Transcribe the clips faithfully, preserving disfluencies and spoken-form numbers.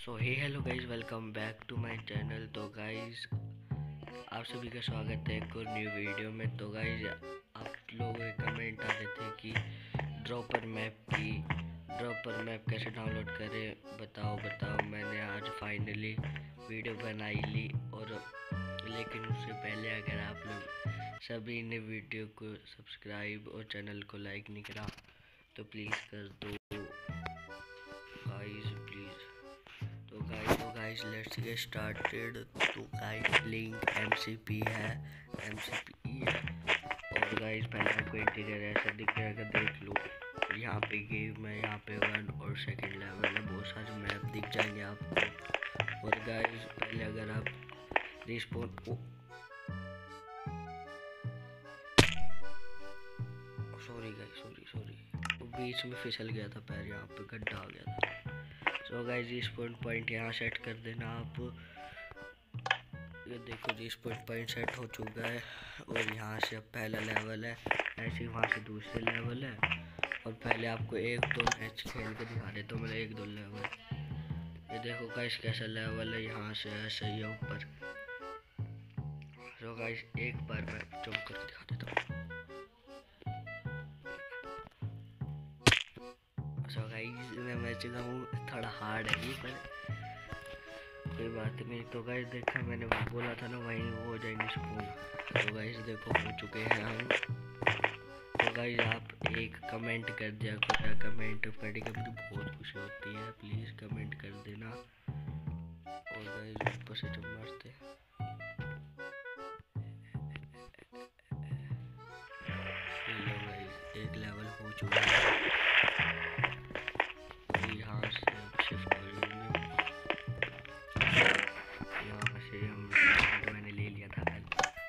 So hey hello guys, welcome back to my channel. तो guys आप सभी का स्वागत है एक और न्यू वीडियो में। तो गाइज आप लोगों के कमेंट आ रहे थे कि ड्रॉपर मैप की ड्रॉपर मैप कैसे डाउनलोड करें, बताओ बताओ। मैंने आज फाइनली वीडियो बनाई ली, और लेकिन उससे पहले अगर आप लोग सभी ने वीडियो को सब्सक्राइब और चैनल को लाइक नहीं करा तो प्लीज़ कर दो गाइज, प्लीज़। तो गाइज तो गाइज लेट्स गेट स्टार्टेड। तो गाइज लिंक एमसीपी है, एमसीपी है। और गाइज पहले आपको इंटीरियर ऐसा दिख जाएगा, देख लो। यहाँ पे गेम है, यहाँ पे वन और सेकंड लेवल है, बहुत सारे मैप दिख जाएंगे आपको। और गाइज पहले अगर आप respawn sorry guys sorry sorry बीच में फिसल गया था पैर, यहाँ पे गड्ढा आ गया था। सो गाइज रिस्पॉन पॉइंट यहाँ सेट कर देना आप। ये देखो रिस्पॉन पॉइंट सेट हो चुका है, और यहाँ से अब पहला लेवल है, ऐसे वहाँ से दूसरे लेवल है। और पहले आपको एक दो मैच खेल के दिखा देता हूँ, मतलब एक दो लेवल। ये देखो गाइज कैसा लेवल है, यहाँ से ऐसा ही है ऊपर। सो गाइज एक बार मैं जंप करके दिखा देता हूँ। सो गाइज मैं मैं चुका हूँ, थोड़ा हार्ड है ये, पर कोई बात नहीं। तो गाइज देखा मैंने बोला था ना, वहीं वो हो जाएंगे स्पून। तो गाइज देखो हो चुके हैं हम। तो गाइज आप एक कमेंट कर दिया करो, कमेंट पढ़ के मुझे बहुत खुशी होती है, प्लीज़ कमेंट कर देना। और गाइज ऊपर से जब मारते एक लेवल हो चुका है, यहाँ से शिफ्ट हो जाएंगे। यहाँ से हम मैंने ले लिया था कल,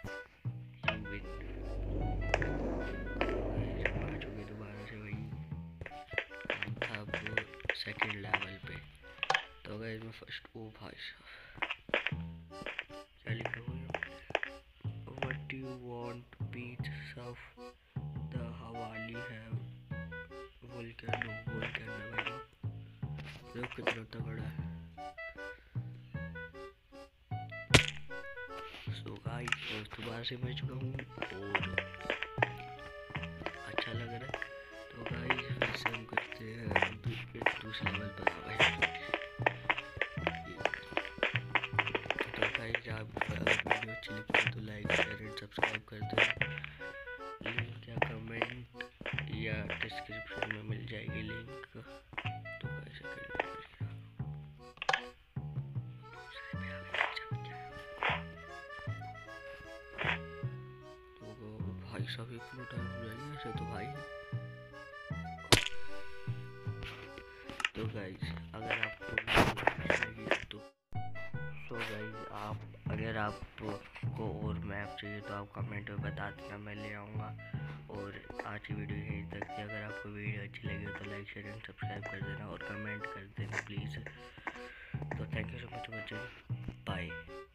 आ चुके दोबारा से वही हम था अब सेकेंड लेवल पे। तो गाइस मैं फर्स्ट ओ भाई साहब क्या लिखा हुआ है, what you want beach of the Hawaii है वोल्केनो वोल्केनो भाई, देखो कितना तगड़ा है। सो गाइस दोबारा से मैं चुका हूँ और अच्छा लग रहा है। तो गाइस फिर से हम करते हैं दूसरे लेवल पर आ गए। तो गाइस आप अगर वीडियो अच्छी लगती है तो लाइक शेयर एंड सब्सक्राइब कर दो। लिंक या कमेंट या डिस्क्रिप्शन में मिल जाएगी लिंक। तो गाइस भाई साहब इतना टाइम हो जाएगा ऐसे तो भाई। तो गाइज अगर आपको तो सो गाइज आप अगर आपको और मैप चाहिए तो आप कमेंट में बता देना, मैं ले आऊँगा। और आज की वीडियो यहीं तक थी। अगर आपको वीडियो अच्छी लगी तो लाइक शेयर एंड सब्सक्राइब कर देना और कमेंट कर देना प्लीज़। तो thank you so much for watching, bye.